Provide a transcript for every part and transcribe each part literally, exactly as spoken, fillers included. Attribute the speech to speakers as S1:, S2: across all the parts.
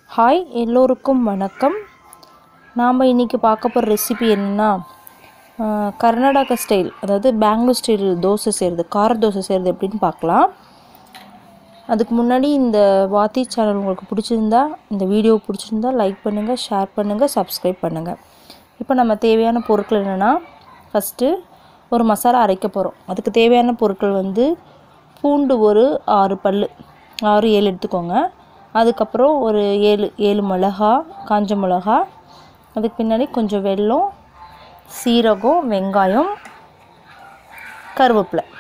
S1: Hi எல்லோருக்கும் வணக்கம். நாம் இன்றைக்கி பார்க்க போகிற ரெசிபி என்னென்னா கர்நாடகா ஸ்டைல், அதாவது பெங்களூர் ஸ்டைல் தோசை செய்கிறது, கார தோசை செய்கிறது எப்படின்னு பார்க்கலாம். அதுக்கு முன்னாடி இந்த வாத்தி சேனல் உங்களுக்கு பிடிச்சிருந்தா, இந்த வீடியோ பிடிச்சிருந்தா லைக் பண்ணுங்கள், ஷேர் பண்ணுங்கள், சப்ஸ்கிரைப் பண்ணுங்கள். இப்போ நம்ம தேவையான பொருட்கள் என்னென்னா, ஃபஸ்ட்டு ஒரு மசாலா அரைக்க போகிறோம். அதுக்கு தேவையான பொருட்கள் வந்து பூண்டு ஒரு ஆறு பல் ஆறு ஏழு எடுத்துக்கோங்க. அதுக்கப்புறம் ஒரு ஏழு ஏழு மிளகா, காஞ்ச மிளகா, அதுக்கு பின்னாடி கொஞ்சம் வெல்லம், சீரகம், வெங்காயம், கருவேப்பிலை,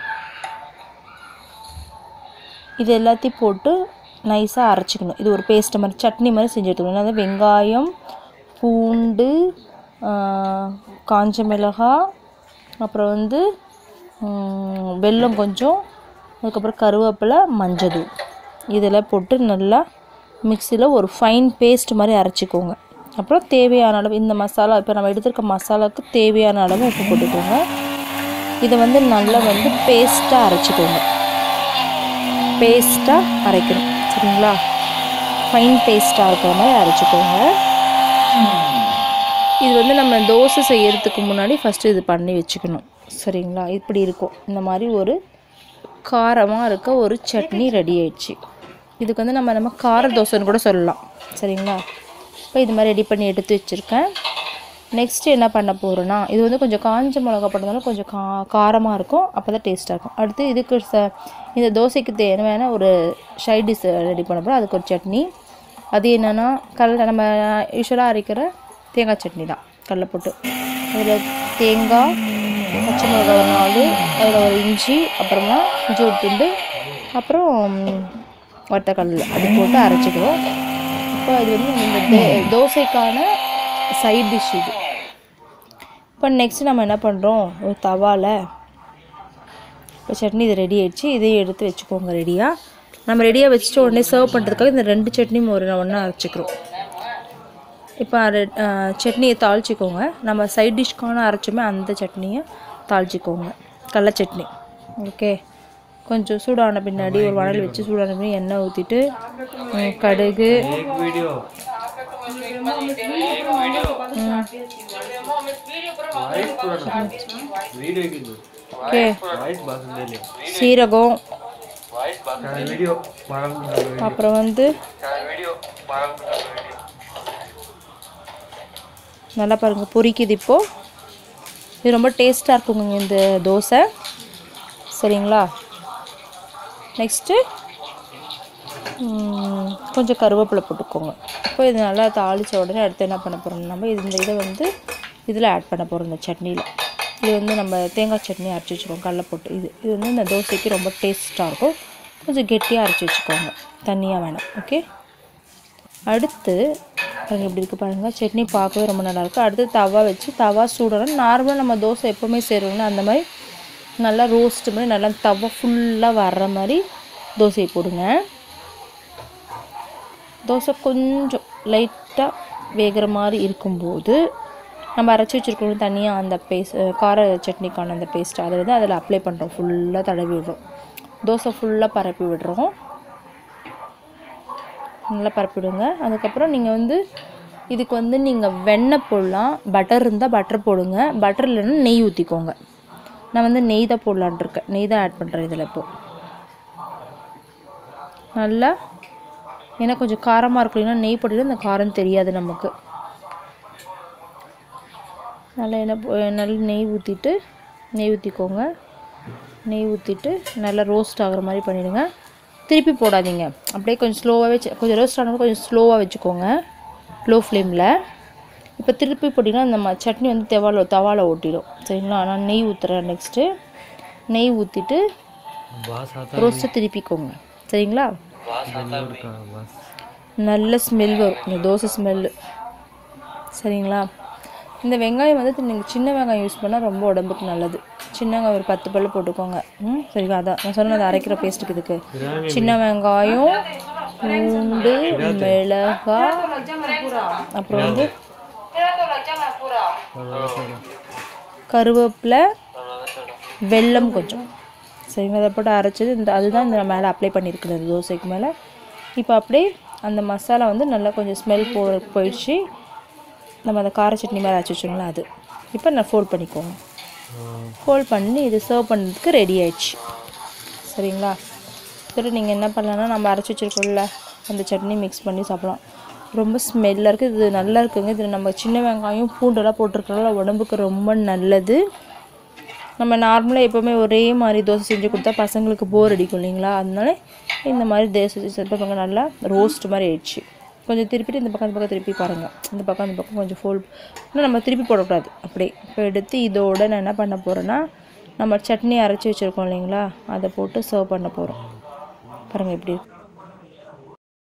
S1: இது எல்லாத்தையும் போட்டு நைஸாக அரைச்சிக்கணும். இது ஒரு பேஸ்ட் மாதிரி, சட்னி மாதிரி செஞ்சு எடுத்துக்கணும். அதாவது வெங்காயம், பூண்டு, காஞ்ச மிளகா, அப்புறம் வந்து வெல்லம் கொஞ்சம், அதுக்கப்புறம் கருவேப்பிலை, மஞ்சள் தூள், இதெல்லாம் போட்டு நல்லா மிக்சியில் ஒரு ஃபைன் பேஸ்ட் மாதிரி அரைச்சிக்கோங்க. அப்புறம் தேவையான அளவு இந்த மசாலா, இப்போ நம்ம எடுத்துருக்க மசாலாவுக்கு தேவையான அளவு உப்பு போட்டுக்கோங்க. இதை வந்து நல்லா வந்து பேஸ்ட்டாக அரைச்சிக்கோங்க. பேஸ்ட்டாக அரைக்கணும், சரிங்களா? ஃபைன் பேஸ்ட்டாக இருக்கிற மாதிரி அரைச்சிக்கோங்க. இது வந்து நம்ம தோசை செய்யறதுக்கு முன்னாடி ஃபஸ்ட்டு இது பண்ணி வச்சுக்கணும், சரிங்களா? இப்படி இருக்கும். இந்த மாதிரி ஒரு காரமாக இருக்க ஒரு சட்னி ரெடி ஆயிடுச்சு. இதுக்கு வந்து நம்ம நம்ம கார தோசைன்னு கூட சொல்லலாம், சரிங்களா? இப்போ இது மாதிரி ரெடி பண்ணி எடுத்து வச்சுருக்கேன். நெக்ஸ்ட்டு என்ன பண்ண போகிறோன்னா, இது வந்து கொஞ்சம் காஞ்ச மிளகா போட்டதாலும் கொஞ்சம் கா காரமாக இருக்கும், அப்போ தான் டேஸ்ட்டாக இருக்கும். அடுத்து இதுக்கு ச இந்த தோசைக்கு தேவையான ஒரு சைட் டிஷ் ரெடி பண்ண போகிறோம். அதுக்கு ஒரு சட்னி. அது என்னென்னா, கடல நம்ம யூஸ்வலாக அரைக்கிற தேங்காய் சட்னி தான், கடலை போட்டு. அதில் தேங்காய், பச்சை மிளகா ஒரு நாலு, அதில் ஒரு இஞ்சி, அப்புறமா இஞ்சி ஒரு துண்டு, அப்புறம் வத்தக்கடலை, அது போட்டு அரைச்சிக்கிறோம். இப்போ இது வந்து இந்த தோசைக்கான சைட் டிஷ் இது. இப்போ நெக்ஸ்ட் நம்ம என்ன பண்ணுறோம், ஒரு தவாவில் இப்போ சட்னி இது ரெடி ஆகிடுச்சு. இதையும் எடுத்து வச்சுக்கோங்க ரெடியாக. நம்ம ரெடியாக வச்சுட்டு உடனே சர்வ் பண்ணுறதுக்காக இந்த ரெண்டு சட்னியும் ஒரு ஒன்றா அரைச்சிக்கிறோம். இப்போ சட்னியை தாளிச்சிக்கோங்க. நம்ம சைட் டிஷ்க்கான அரைச்சோமே அந்த சட்னியை தாளிச்சிக்கோங்க, கடலை சட்னி. ஓகே, கொஞ்சம் சூடான பின்னாடி ஒரு வடல் வச்சு சூடான பின்னாடி எண்ணெய் ஊற்றிட்டு கடுகு, ஓகே, சீரகம், அப்புறம் வந்து நல்லா பாருங்கள் பொரிக்குது. இப்போது இது ரொம்ப டேஸ்ட்டாக இருக்குங்க இந்த தோசை, சரிங்களா? நெக்ஸ்ட்டு கொஞ்சம் கருவேப்பிலை போட்டுக்கோங்க. இப்போ இது நல்லா தாளித்த உடனே அடுத்து என்ன பண்ண போகிறோம், நம்ம இது இந்த இதை வந்து இதில் ஆட் பண்ண போகிறோம், இந்த சட்னியில். இது வந்து நம்ம தேங்காய் சட்னி அரைச்சி வச்சுக்கோங்க, கடலை போட்டு. இது இது வந்து இந்த தோசைக்கு ரொம்ப டேஸ்ட்டாக இருக்கும். கொஞ்சம் கெட்டியாக அரைச்சி வச்சுக்கோங்க, தண்ணியாக வேணாம். ஓகே, அடுத்து பாருங்கள் எப்படி இருக்குது பாருங்கள், சட்னி பார்க்கவே ரொம்ப நல்லாயிருக்கும். அடுத்து தவா வச்சு, தவா சூடணும். நார்மலாக நம்ம தோசை எப்போவுமே செய்கிறோம்னா அந்த மாதிரி நல்லா ரோஸ்ட் பண்ணி நல்லா தவா ஃபுல்லாக வர்ற மாதிரி தோசையை போடுங்க. தோசை கொஞ்சம் லைட்டாக வேகிற மாதிரி இருக்கும்போது நம்ம அரைச்சி வச்சுருக்கோம் தனியாக அந்த பேஸ்ட், கார சட்னிக்கான அந்த பேஸ்ட், அதை வந்து அதில் அப்ளை பண்ணுறோம். ஃபுல்லாக தடவி விடுறோம், தோசை ஃபுல்லாக பரப்பி விடுறோம். நல்லா பரப்பிவிடுங்க. அதுக்கப்புறம் நீங்கள் வந்து இதுக்கு வந்து நீங்கள் வெண்ணெய் போடலாம், பட்டர் இருந்தால் பட்டர் போடுங்க, பட்டர் இல்லைன்னா நெய் ஊற்றிக்கோங்க. நான் வந்து நெய் தான் போடலான் இருக்கேன், நெய் தான் ஆட் பண்ணுறேன் இதில். இப்போது நல்லா, ஏன்னா கொஞ்சம் காரமாக இருக்குன்னா நெய் போட்டுட்டு அந்த காரம் தெரியாது நமக்கு. நல்லா என்ன நல்லா நெய் ஊற்றிட்டு நெய் ஊற்றிக்கோங்க. நெய் ஊற்றிட்டு நல்லா ரோஸ்ட் ஆகிற மாதிரி பண்ணிவிடுங்க. திருப்பி போடாதீங்க, அப்படியே கொஞ்சம் ஸ்லோவாகவே கொஞ்சம் ரோஸ்ட் ஆனது கொஞ்சம் ஸ்லோவாக வச்சுக்கோங்க, லோ ஃப்ளேமில். இப்போ திருப்பி போட்டிங்கன்னா அந்த ம சட்னி வந்து தவால தவால ஓட்டிடும், சரிங்களா? நான் நெய் ஊற்றுறேன். நெக்ஸ்ட்டு நெய் ஊற்றிட்டு ரோஸ்ட்டை திருப்பிக்கோங்க, சரிங்களா? நல்ல ஸ்மெல் வரும், இந்த தோசை ஸ்மெல்லு, சரிங்களா? இந்த வெங்காயம் வந்து நீங்கள் சின்ன வெங்காயம் யூஸ் பண்ணால் ரொம்ப உடம்புக்கு நல்லது. சின்ன வெங்காயம் ஒரு பத்து பல்லு போட்டுக்கோங்க. ம், சரிங்களா? அதான் நான் சொன்னது அரைக்கிற பேஸ்ட்டுக்கு. இதுக்கு சின்ன வெங்காயம், பூண்டு, மிளகாய், அப்புறம் வந்து கருவேப்பிலை, வெல்லம் கொஞ்சம், சரிங்களா? அதை போட்டு அரைச்சது இந்த அதுதான் இந்த மேலே அப்ளை பண்ணியிருக்குது அந்த தோசைக்கு மேலே. இப்போ அப்படியே அந்த மசாலா வந்து நல்லா கொஞ்சம் ஸ்மெல் போ போயிடுச்சு. நம்ம அந்த கார சட்னி மாதிரி அரைச்சி வச்சோங்களா அது. இப்போ நான் ஃபோல்ட் பண்ணிக்கோங்க. ஃபோல்ட் பண்ணி இது சர்வ் பண்ணுறதுக்கு ரெடி ஆயிடுச்சு. சரிங்களா? சரி, நீங்கள் என்ன பண்ணலான்னா நம்ம அரைச்சி வச்சுருக்கோம்ல அந்த சட்னி மிக்ஸ் பண்ணி சாப்பிடலாம். ரொம்ப ஸ்மெல்லாக இருக்குது. இது நல்லா இருக்குங்க. இதில் நம்ம சின்ன வெங்காயம் பூண்டெல்லாம் போட்டிருக்கனால உடம்புக்கு ரொம்ப நல்லது. நம்ம நார்மலாக எப்போவுமே ஒரே மாதிரி தோசை செஞ்சு கொடுத்தா பசங்களுக்கு போர் அடிக்கும் இல்லைங்களா? அதனால இந்த மாதிரி தோசை செஞ்சு நல்லா ரோஸ்ட் மாதிரி ஆயிடுச்சு. கொஞ்சம் திருப்பிட்டு இந்த பக்கம் இந்த பக்கம் திருப்பி பாருங்கள். இந்த பக்கம் இந்த பக்கம் கொஞ்சம் ஃபோல்ட் இன்னும் நம்ம திருப்பி போடக்கூடாது. அப்படியே இப்போ எடுத்து இதோட நான் என்ன பண்ண போகிறேன்னா நம்ம சட்னி அரைச்சி வச்சுருக்கோம் இல்லைங்களா, அதை போட்டு சர்வ் பண்ண போகிறோம். பாருங்கள் எப்படி